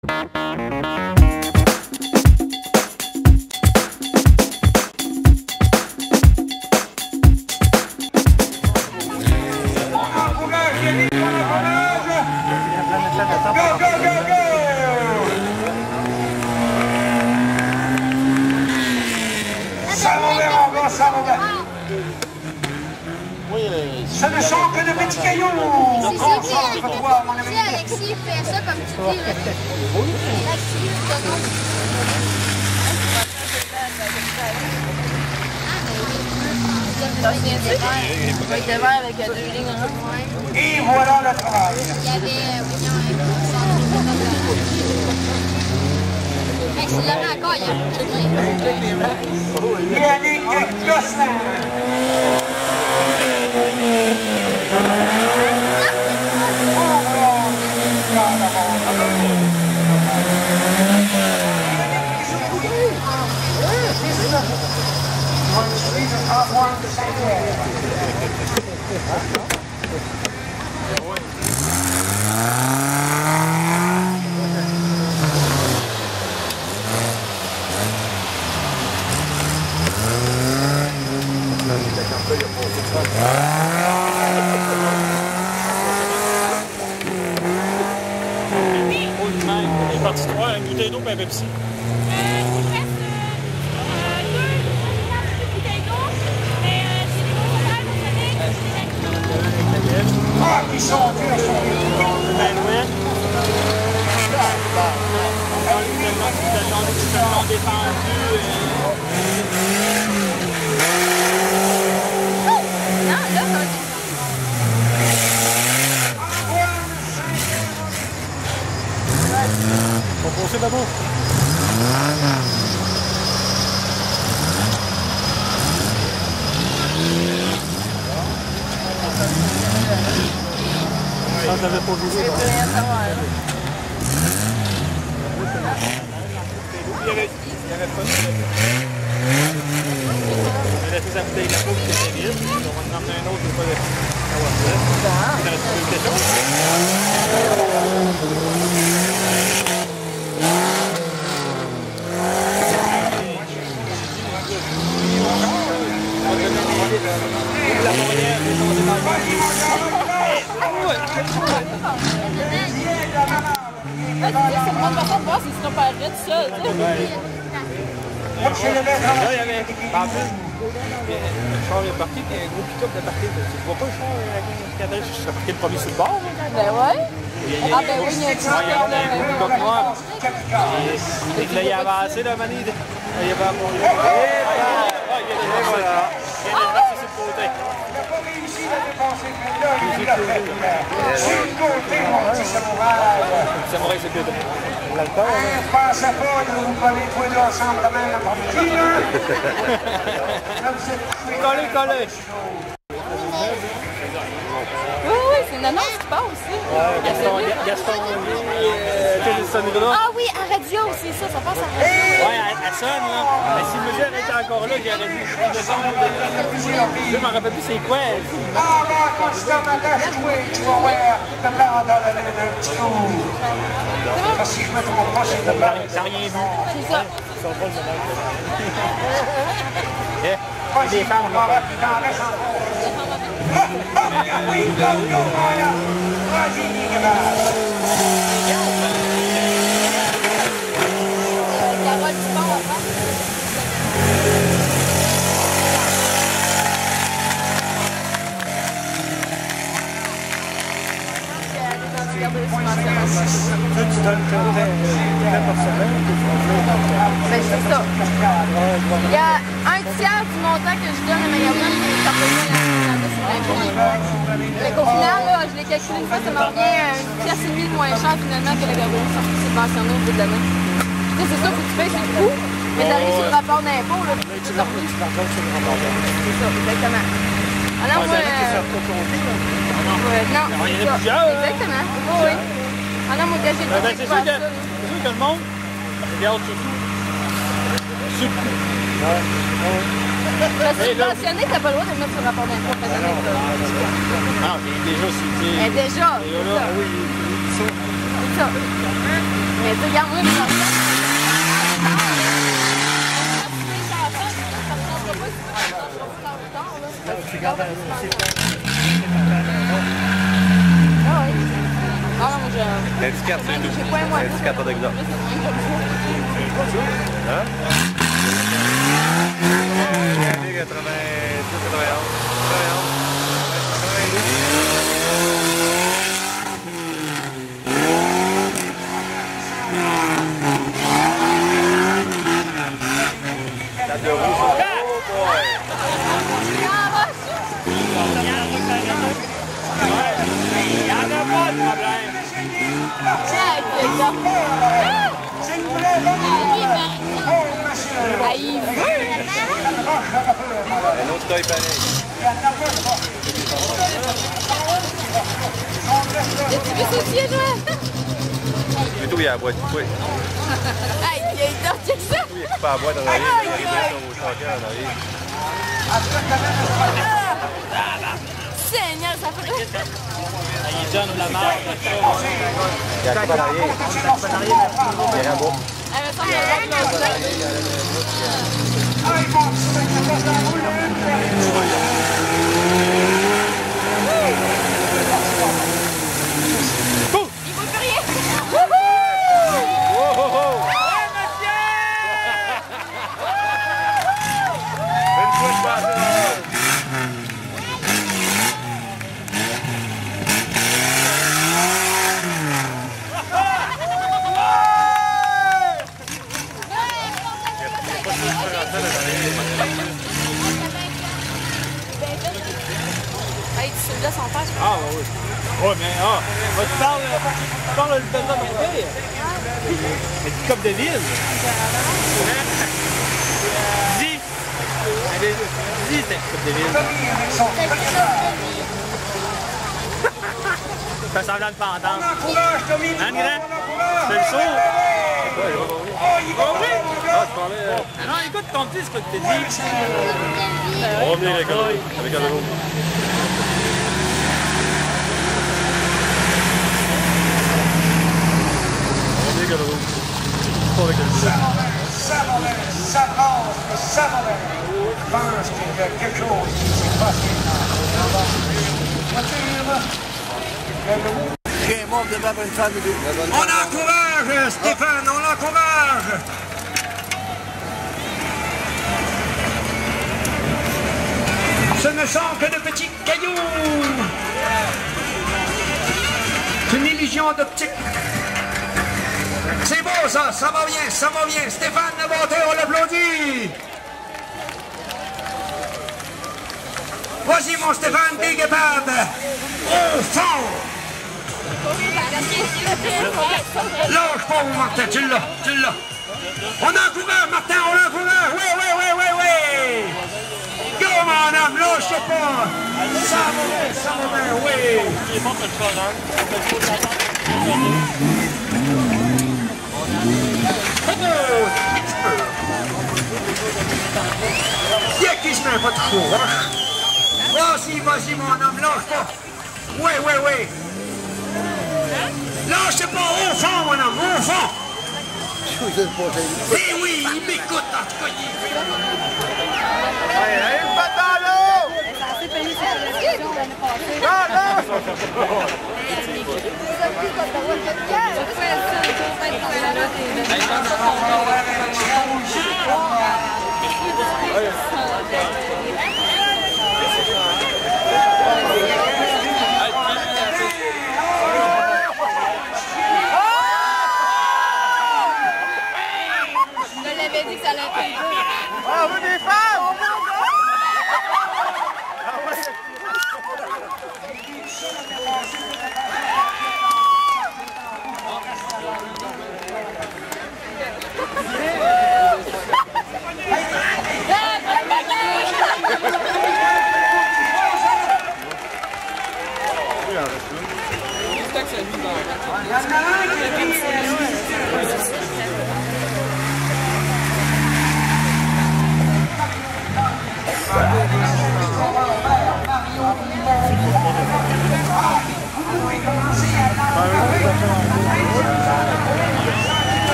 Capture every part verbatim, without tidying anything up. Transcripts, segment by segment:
Ce ne sont que de petits cailloux. Si, si, Alexis fait ça comme tu dis. Alexis, il va être vert avec deux lignes. Et voilà le travail. Il y avait mais c'est là encore, il y a Yannick Gosselin. Il est parti trois, une bouteille d'eau et un Pepsi. Ah, qui sont durs, ils sont durs. On va pousser d'abord. Ça, t'avais pas vu ça. Il y avait, il y avait pas de... Il a laissé sa bouteille de la peau qui était vide. On va en emmener un autre, pas de... Il reste plus quelque chose. La moyenne, les gens de C'est une bonne façon de voir si tu pas arrêté tout seul. Là, il y avait... En plus, le char est parti, puis il y a un gros pick-up de parti. Tu vois pas le char avec un cadre? Je suis parti le premier sur le bord. Ben ouais. Ah ben oui, il y a un pick-up noir. Et là, il a avancé, là, Mani. Il y avait un bon lieu. Et voilà. Il vient de passer sur le côté. Il n'a pas réussi à dépasser le là, il l'a fait. Sur le côté, mon petit samouraï. Samouraï, c'est que Je ne pensais pas que vous collez tous les deux ensemble quand même l'après-midi, là. Collé, collé. Oui, oui, c'est une annonce qui passe aussi. Ouais, Gaston, Gaston, ah oui, à radio, c'est ça, ça passe à radio. Ouais, elle sonne, là. Mais si le monsieur était encore là, j'aurais dit je m'en rappelle plus c'est quoi. Ah, là, quand tu t'en attaches, tu vas voir, tu te prends dans le petit coup. Parce que si je me trompe pas, c'est de la... T'as rien vu. C'est ça. Eh, des femmes, on va il t'en reste encore. Ah, ah, oui, go, go, voilà. Vas-y, Nicolas. Carole, tu pars avant. Tu donnes par semaine ou ben c'est ça. Il y a un tiers du montant que je donne à magasin qui est certainement la mais qu'au final, là, je l'ai calculé une fois, ça me revient une pièce et demie de moins cher finalement que le gabon sorti subventionné au bout de l'année. C'est ça, faut que tu payes sur le coup, mais t'arrives sur le rapport d'impôt, là, tu t'en plus. C'est ça, exactement. Alors moi... Non, c'est ça. Exactement. Oui. Ah non, moi, quand j'ai dit c'est sûr que le monde regarde surtout sur le coup. Parce que subventionné, t'as pas le droit de le mettre sur le rapport d'impôt. Ah, déjà, c'est... Déjà, c'est ça. Oui, C'est ça. Mais tu sais, regarde, moi, je Tu gardes un Ah non, je... L'étiquette, c'est tout. L'étiquette pas d'exemple. Hein? quatre-vingt-dix, quatre-vingt-onze, quatre-vingt-douze. De roue, oh boy! Il n'y en a pas de problème. C'est une vraie bonne. Oh, monsieur. Ah, il veut. Un autre taille pareil. Tu veux sauter, toi? Plutôt, il y a la boîte. Oui. Hey, il y a une torche que ça. Oui, il coupe la boîte en arrière. Il arrive au chantier en arrière. Seigneur, ça fait... Il donne la marque. Il y a la coupe en arrière. Il y a un beau. Elle me semble qu'elle va être là. Il vaut plus rien. Oh, oh, oh! Une fois de passer dans Hey, tu sais, là, son père, je Ah, oui. Oui, mais ah, moi, tu parles, tu parles le temps de mon père. Mais du cop de ville. Dis. Dis, c'est un cop de ville. Fais semblant de pas entendre. Hein, grand? C'est le saut. Ah, tu parlais... Ah non, écoute ton petit, ce que tu t'es dit. On va venir avec un avec un euro. On va venir avec un euro. Pas avec un euro. Ça m'enlève, ça branche, ça m'enlève. Je pense qu'il y a quelque chose qui s'est passé dans on encourage, Stéphane, on l'encourage. Ce ne sont que de petits cailloux. C'est une illusion d'optique. C'est beau ça, ça va bien, ça va bien. Stéphane Lamonté, on l'applaudit. Vas-y mon Stéphane, t'es capable. Au fond. Lâche pas mon Martin, tu l'as, tu l'as. On encourage Martin, on l'encourage. Oui, oui, oui, oui, oui. Go mon homme, lâche pas. Ça va bien, ça va bien, oui. Bien qu'il se met pas trop, hein? Vas-y, vas-y, mon homme, lâche pas. Oui, oui, oui. Lâche pas, au fond, mon homme, au fond. Eh oui, il m'écoute, en tout cas. Allez, allez, le bâtard, là! Non, non! Je l'avais dit que ça allait être dur. Ah, on veut des femmes!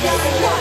Yes,